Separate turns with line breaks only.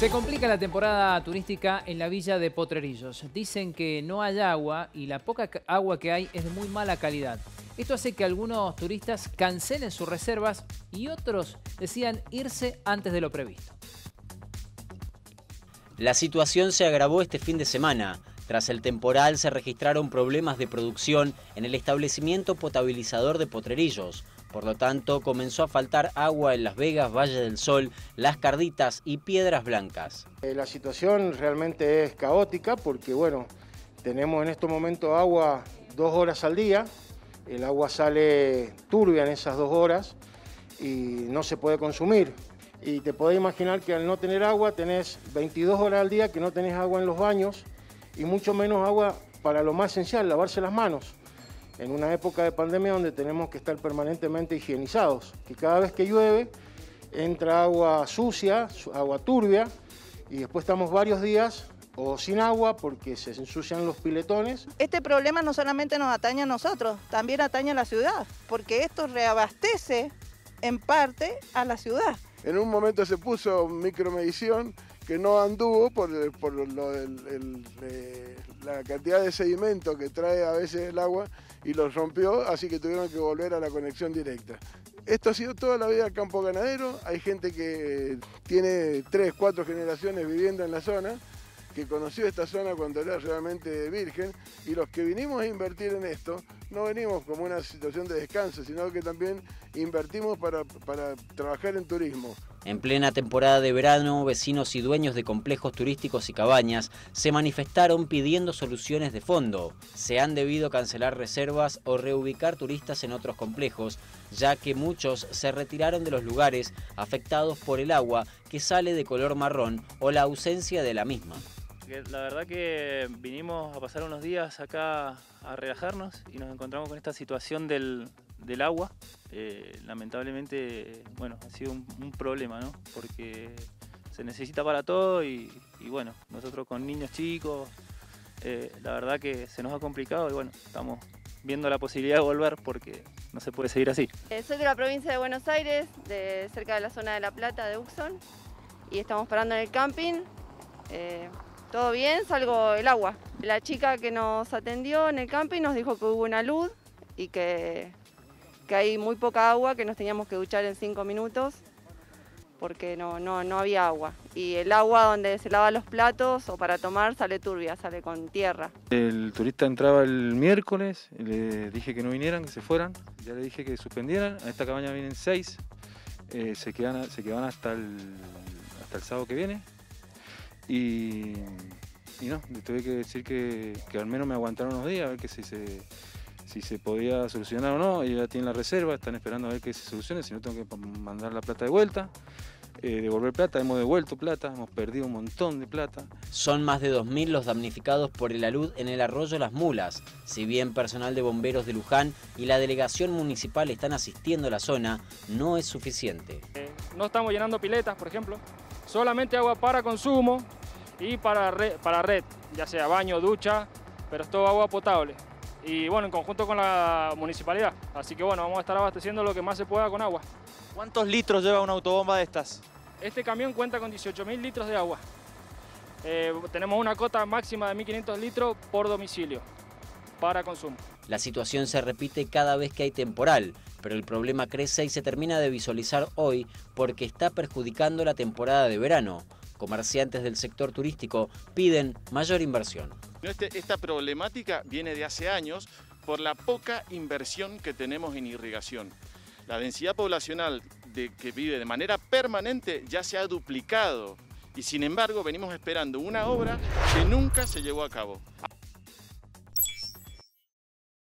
Se complica la temporada turística en la villa de Potrerillos. Dicen que no hay agua y la poca agua que hay es de muy mala calidad. Esto hace que algunos turistas cancelen sus reservas y otros decidan irse antes de lo previsto.
La situación se agravó este fin de semana. Tras el temporal se registraron problemas de producción en el establecimiento potabilizador de Potrerillos. Por lo tanto, comenzó a faltar agua en Las Vegas, Valle del Sol, Las Carditas y Piedras Blancas.
La situación realmente es caótica porque, bueno, tenemos en estos momentos agua 2 horas al día. El agua sale turbia en esas 2 horas y no se puede consumir. Y te podés imaginar que al no tener agua tenés 22 horas al día que no tenés agua en los baños y mucho menos agua para lo más esencial, lavarse las manos. En una época de pandemia donde tenemos que estar permanentemente higienizados, que cada vez que llueve entra agua sucia, agua turbia, y después estamos varios días o sin agua porque se ensucian los piletones.
Este problema no solamente nos atañe a nosotros, también atañe a la ciudad, porque esto reabastece en parte a la ciudad.
En un momento se puso micromedición que no anduvo por la cantidad de sedimento que trae a veces el agua y los rompió, así que tuvieron que volver a la conexión directa. Esto ha sido toda la vida campo ganadero, hay gente que tiene 3, 4 generaciones viviendo en la zona, que conoció esta zona cuando era realmente virgen, y los que vinimos a invertir en esto, no venimos como una situación de descanso, sino que también invertimos para trabajar en turismo.
En plena temporada de verano, vecinos y dueños de complejos turísticos y cabañas se manifestaron pidiendo soluciones de fondo. Se han debido cancelar reservas o reubicar turistas en otros complejos, ya que muchos se retiraron de los lugares afectados por el agua que sale de color marrón o la ausencia de la misma.
La verdad que vinimos a pasar unos días acá a relajarnos y nos encontramos con esta situación del agua. Lamentablemente, bueno, ha sido un problema, ¿no? Porque se necesita para todo y bueno, nosotros con niños chicos, la verdad que se nos ha complicado y bueno, estamos viendo la posibilidad de volver porque no se puede seguir así.
Soy de la provincia de Buenos Aires, cerca de la zona de La Plata, de Uxón, y estamos parando en el camping. Todo bien, salvo el agua. La chica que nos atendió en el camping nos dijo que hubo una luz y que hay muy poca agua, que nos teníamos que duchar en 5 minutos porque no había agua. Y el agua donde se lava los platos o para tomar sale turbia, sale con tierra.
El turista entraba el miércoles, le dije que no vinieran, que se fueran. Ya le dije que suspendieran. A esta cabaña vienen 6, se quedan hasta el sábado que viene. Y no, le tuve que decir que al menos me aguantaron unos días a ver que si se podía solucionar o no. Ellos ya tienen la reserva, están esperando a ver que se solucione, si no tengo que mandar la plata de vuelta, devolver plata. Hemos devuelto plata, hemos perdido un montón de plata.
Son más de 2.000 los damnificados por el alud en el arroyo Las Mulas. Si bien personal de bomberos de Luján y la delegación municipal están asistiendo a la zona, no es suficiente.
No estamos llenando piletas, por ejemplo. Solamente agua para consumo y para red, ya sea baño, ducha, pero es todo agua potable. Y bueno, en conjunto con la municipalidad. Así que bueno, vamos a estar abasteciendo lo que más se pueda con agua.
¿Cuántos litros lleva una autobomba de estas?
Este camión cuenta con 18.000 litros de agua. Tenemos una cota máxima de 1.500 litros por domicilio para consumo.
La situación se repite cada vez que hay temporal, pero el problema crece y se termina de visualizar hoy porque está perjudicando la temporada de verano. Comerciantes del sector turístico piden mayor inversión.
Esta problemática viene de hace años por la poca inversión que tenemos en irrigación. La densidad poblacional que vive de manera permanente ya se ha duplicado y sin embargo venimos esperando una obra que nunca se llevó a cabo.